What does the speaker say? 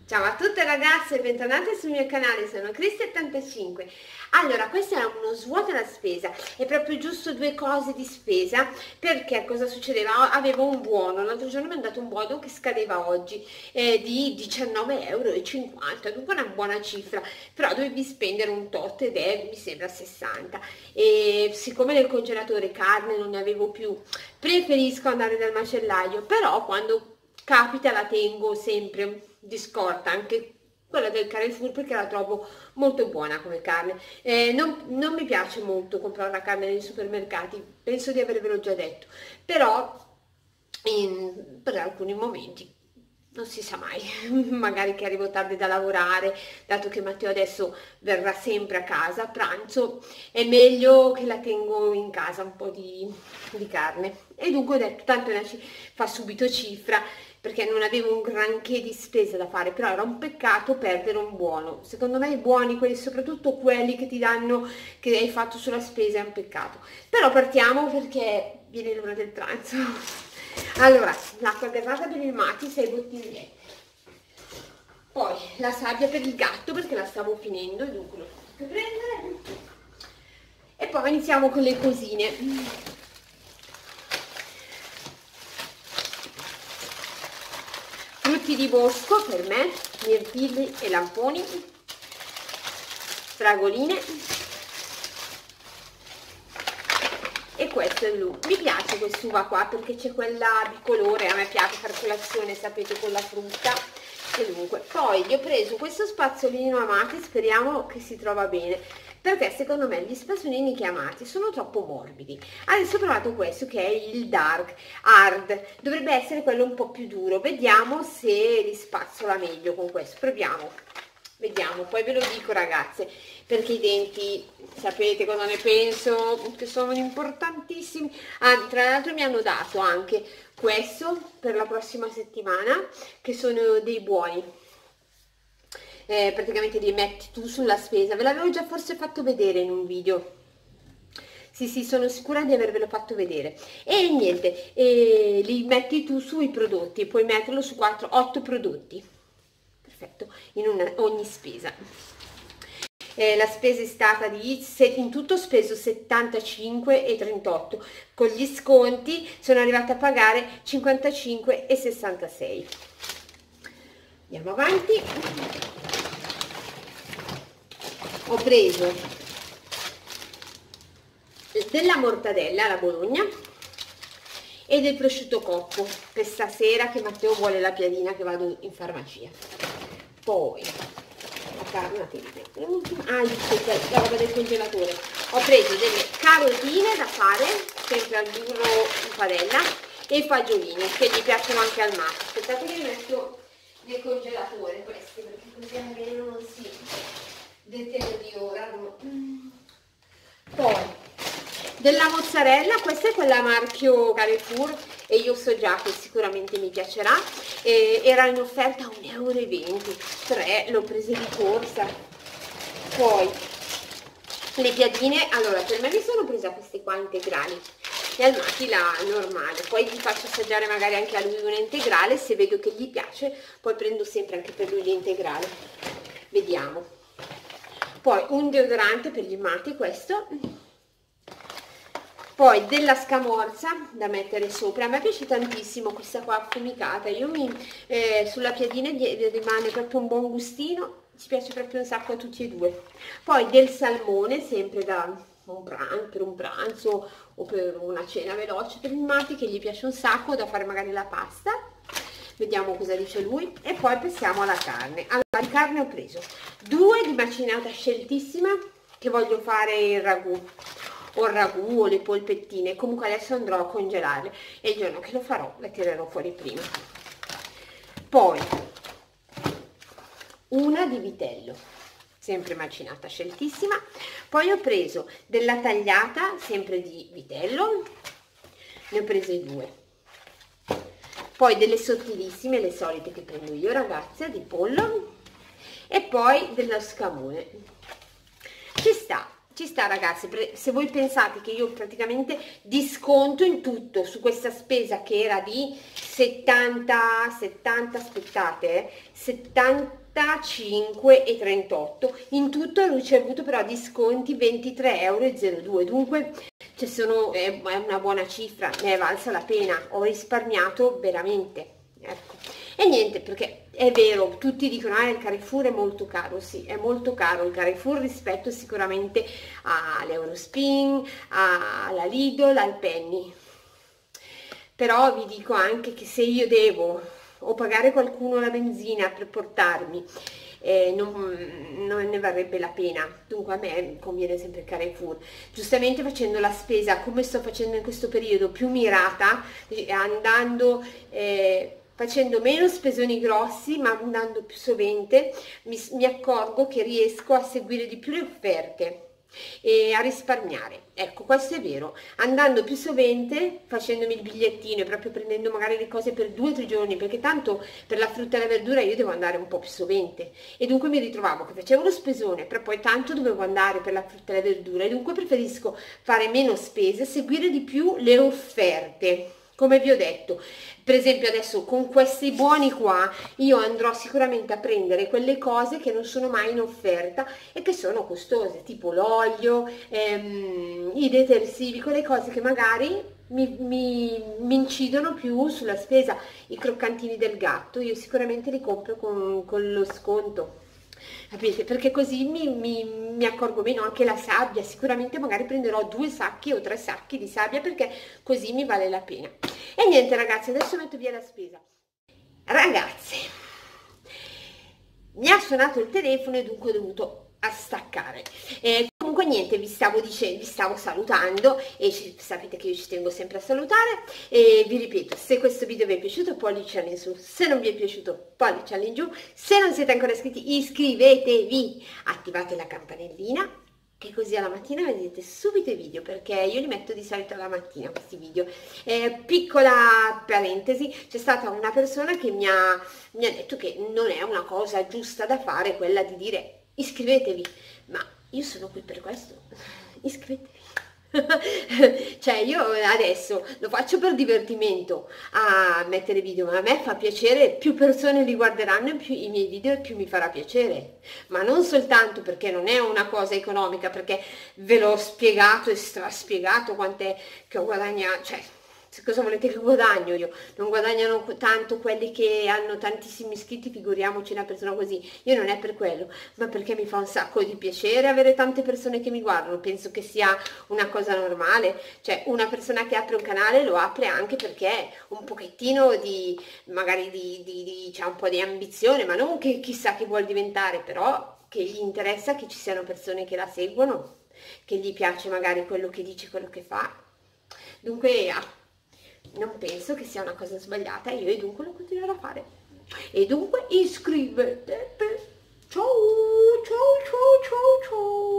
Ciao a tutte ragazze, bentornate sul mio canale, sono Cristi85. Allora, questo è uno svuota la spesa, è proprio giusto due cose di spesa, perché cosa succedeva? Avevo un buono, l'altro giorno mi hanno dato un buono che scadeva oggi, di 19,50 €, dunque una buona cifra, però dovevi spendere un tot ed è, mi sembra, 60. E siccome nel congelatore carne non ne avevo più, preferisco andare dal macellaio, però quando capita la tengo sempre di scorta, anche quella del Carrefour, perché la trovo molto buona come carne. Non mi piace molto comprare la carne nei supermercati, penso di avervelo già detto, però per alcuni momenti non si sa mai, magari che arrivo tardi da lavorare, dato che Matteo adesso verrà sempre a casa a pranzo, è meglio che la tengo in casa un po' di carne. E dunque ho detto, tanto fa subito cifra, perché non avevo un granché di spesa da fare, però era un peccato perdere un buono. Secondo me i buoni, quelli, soprattutto quelli che ti danno, che hai fatto sulla spesa, è un peccato. Però partiamo perché viene l'ora del pranzo. Allora, l'acqua gasata per il Mati, 6 bottigliette. Poi la sabbia per il gatto, perché la stavo finendo e dunque l'ho fatto prendere. E poi iniziamo con le cosine. Frutti di bosco per me, mirtilli e lamponi, fragoline. E questo è blu. Mi piace quest'uva qua perché c'è quella bicolore, a me piace fare colazione, sapete, con la frutta. E dunque, poi gli ho preso questo spazzolino Amati, speriamo che si trova bene, perché secondo me gli spazzolini chiamati sono troppo morbidi. Adesso ho provato questo che è il Dark Hard, dovrebbe essere quello un po' più duro, vediamo se li spazzola meglio con questo, proviamo. Vediamo, poi ve lo dico ragazze, perché i denti, sapete cosa ne penso, che sono importantissimi. Ah, tra l'altro mi hanno dato anche questo per la prossima settimana, che sono dei buoni. Praticamente li metti tu sulla spesa, ve l'avevo già forse fatto vedere in un video. Sì, sono sicura di avervelo fatto vedere. E niente, li metti tu sui prodotti, puoi metterlo su 8 prodotti. Perfetto, ogni spesa. La spesa è stata in tutto ho speso 75,38, con gli sconti sono arrivata a pagare 55,66. Andiamo avanti. Ho preso della mortadella alla Bologna e del prosciutto cotto per stasera, che Matteo vuole la piadina che vado in farmacia. Poi la carne, la roba del congelatore. Ho preso delle carotine da fare sempre al burro in padella e fagiolini che gli piacciono anche al Mato. Aspettate che li metto nel congelatore questi, perché così almeno non si deteriorano. Poi della mozzarella, questa è quella marchio Carrefour e io so già che sicuramente mi piacerà. Era in offerta a 1,20 €, 3 l'ho presa di corsa. Poi le piadine, allora per me mi sono presa queste qua integrali e al Mati la normale, poi gli faccio assaggiare magari anche a lui una integrale, se vedo che gli piace poi prendo sempre anche per lui l'integrale, vediamo. Poi un deodorante per gli Mati, questo. Poi della scamorza da mettere sopra, a me piace tantissimo questa qua affumicata, sulla piadina rimane proprio un buon gustino, ci piace proprio un sacco a tutti e due. Poi del salmone, sempre per un pranzo o per una cena veloce per il Mati, che gli piace un sacco, da fare magari la pasta. Vediamo cosa dice lui. E poi passiamo alla carne. Allora, di carne ho preso 2 di macinata sceltissima, che voglio fare il ragù o le polpettine. Comunque adesso andrò a congelarle e il giorno che lo farò le tirerò fuori prima. Poi una di vitello, sempre macinata sceltissima. Poi ho preso della tagliata, sempre di vitello, ne ho prese 2. Poi delle sottilissime, le solite che prendo io ragazze, di pollo. E poi dello scamone. Ci sta, ci sta ragazzi. Se voi pensate che io praticamente disconto in tutto su questa spesa che era di 70, aspettate, 75,38, in tutto ho ricevuto però disconti 23,02 €, dunque è una buona cifra, ne è valsa la pena, ho risparmiato veramente, ecco. E niente, perché è vero, tutti dicono il Carrefour è molto caro, sì, è molto caro il Carrefour rispetto sicuramente all'Eurospin, alla Lidl, al Penny. Però vi dico anche che se io devo o pagare qualcuno la benzina per portarmi, non ne varrebbe la pena. Dunque a me conviene sempre il Carrefour, giustamente facendo la spesa come sto facendo in questo periodo, più mirata, andando facendo meno spesoni grossi ma andando più sovente, mi accorgo che riesco a seguire di più le offerte e a risparmiare. Ecco, questo è vero, andando più sovente, facendomi il bigliettino e proprio prendendo magari le cose per 2 o 3 giorni, perché tanto per la frutta e la verdura io devo andare un po' più sovente, e dunque mi ritrovavo che facevo lo spesone, però poi tanto dovevo andare per la frutta e la verdura, e dunque preferisco fare meno spese, seguire di più le offerte. Come vi ho detto, per esempio adesso con questi buoni qua io andrò sicuramente a prendere quelle cose che non sono mai in offerta e che sono costose, tipo l'olio, i detersivi, quelle cose che magari mi incidono più sulla spesa. I croccantini del gatto io sicuramente li compro con lo sconto, capite? Perché così mi accorgo meno. Anche la sabbia, sicuramente magari prenderò 2 sacchi o 3 sacchi di sabbia, perché così mi vale la pena. E niente ragazzi, adesso metto via la spesa. Ragazzi, mi ha suonato il telefono e dunque ho dovuto staccare. Comunque niente, vi stavo salutando, e sapete che io ci tengo sempre a salutare, e vi ripeto, se questo video vi è piaciuto pollice in su, se non vi è piaciuto pollice in giù, se non siete ancora iscritti iscrivetevi, attivate la campanellina, che così alla mattina vedete subito i video, perché io li metto di solito alla mattina questi video. Piccola parentesi, c'è stata una persona che mi ha detto che non è una cosa giusta da fare quella di dire iscrivetevi, ma io sono qui per questo, iscrivetevi. Cioè io adesso lo faccio per divertimento a mettere video, ma a me fa piacere, più persone li guarderanno più i miei video e più mi farà piacere, ma non soltanto perché non è una cosa economica, perché ve l'ho spiegato e straspiegato quant'è che ho guadagnato, cioè cosa volete che guadagno io? Non guadagnano tanto quelli che hanno tantissimi iscritti, figuriamoci una persona così. Io non è per quello, ma perché mi fa un sacco di piacere avere tante persone che mi guardano. Penso che sia una cosa normale, cioè una persona che apre un canale lo apre anche perché un pochettino magari c'ha un po' di ambizione, ma non che chissà che vuol diventare, però che gli interessa che ci siano persone che la seguono, che gli piace magari quello che dice, quello che fa. Dunque non penso che sia una cosa sbagliata, io e dunque lo continuerò a fare. E dunque iscrivetevi. Ciao ciao ciao ciao ciao.